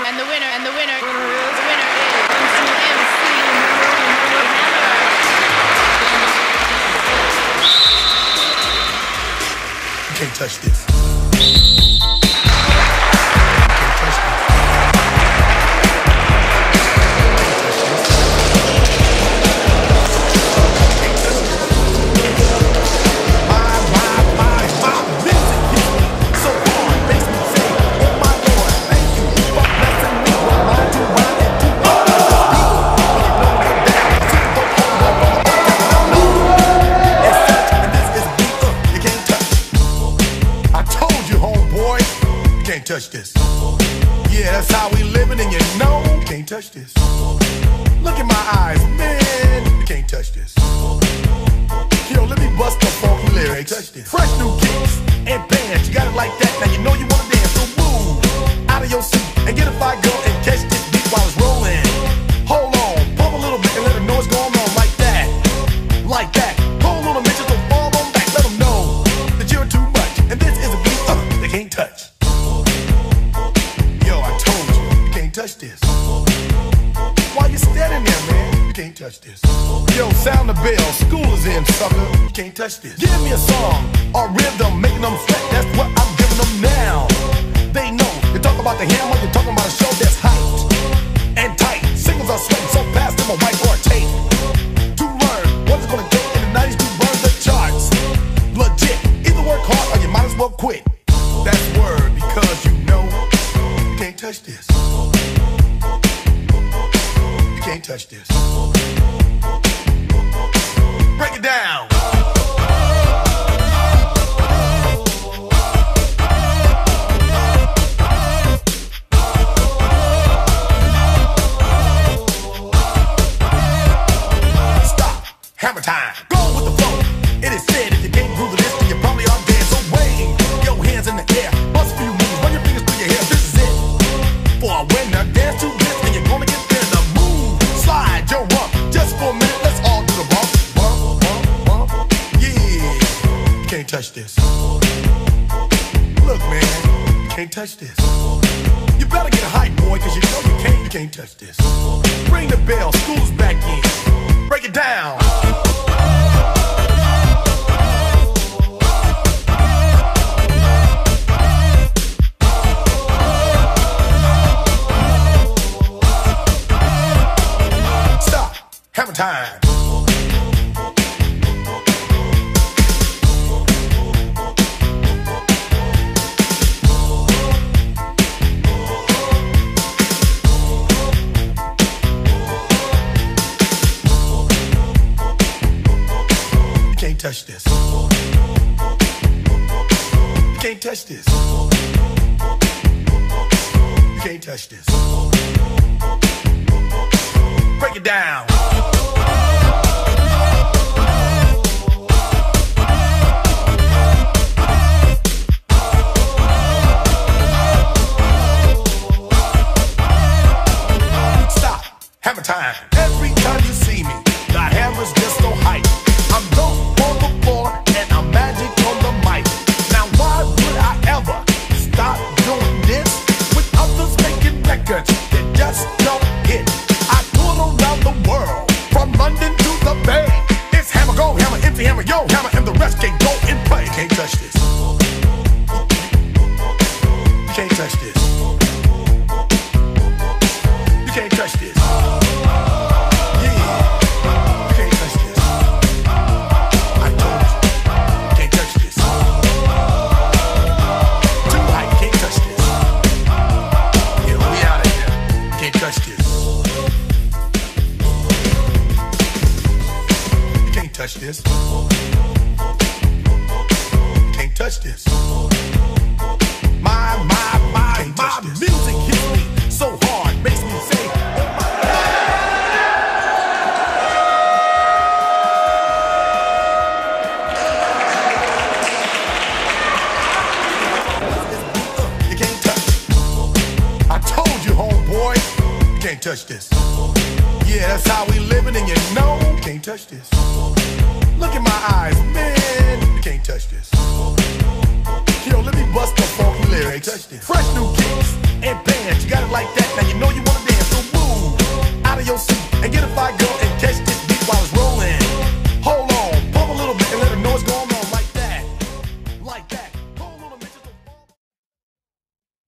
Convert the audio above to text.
Can't touch this. Touch this. Yeah, that's how we living, and you know, can't touch this. Look in my eyes, man, you can't touch this. Yo, let me bust the funky lyrics. Touch this. Fresh new kicks and bands, you got it like that. Now you know you wanna dance, so move out of your seat and get a fire girl and catch this beat while it's rolling. Hold on, pump a little bit and let them know what's going on like that, like that. Pull a little bit, just don't fall on back. Let them know that you're too much, and this is a beat they can't touch. Touch this. Why you standing there, man? You can't touch this. Yo, sound the bell. School is in, sucker. You can't touch this. Give me a song or rhythm, making them sweat. That's what I'm giving them now. They know. You talk about the hammer, you're talking about a show that's hyped and tight. Singles are sweating so fast, them a whiteboard tape. To learn what it's gonna take in the 90s to burn the charts. Legit. Either work hard or you might as well quit. That's word, because you know you can't touch this. You can't touch this. Break it down. Stop. Hammer time. Go with the flow. It is said if you can't groove this, then you probably are dead. So wave your hands in the air. Bust a few moves. Run your fingers through your hair. This is it. For a winner, dance to this, and you're gonna get there. Slide your rump just for a minute. Let's all do the bump, bump, bump, bump. Yeah, you can't touch this. Look, man, you can't touch this. You better get a hype, boy, cause you know you can't touch this. Ring the bell, school's back in. Break it down. Hammer time. You can't touch this. You can't touch this. You can't touch this. Break it down. Hammer time. Every time you see me, the hammer's just so hype. I'm dope on the floor and I'm magic on the mic. Now why would I ever stop doing this with others making records that just don't hit? I tour around the world, from London to the Bay. It's hammer, go hammer, empty hammer, yo hammer, and the rest can go and play. You can't touch this. You can't touch this. You can't touch this. Touch this. Can't touch this. My music hits me so hard, makes me say, oh my God. You can't touch. I told you, homeboy, you can't touch this. Yeah, that's how we living, and you know, can't touch this. Look in my eyes, man, you can't touch this. Yo, let me bust the funky lyrics. Fresh new kicks